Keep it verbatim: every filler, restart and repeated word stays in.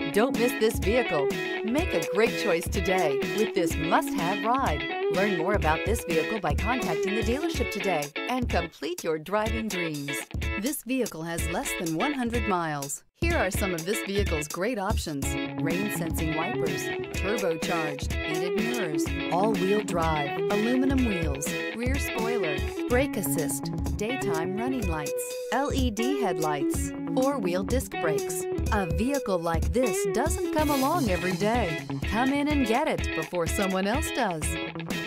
Don't miss this vehicle. Make a great choice today with this must-have ride. Learn more about this vehicle by contacting the dealership today and complete your driving dreams. This vehicle has less than one hundred miles. Here are some of this vehicle's great options: rain-sensing wipers, turbocharged, heated mirrors, all-wheel drive, aluminum wheels, rear spoiler, brake assist, daytime running lights, L E D headlights, four-wheel disc brakes. A vehicle like this doesn't come along every day. Come in and get it before someone else does.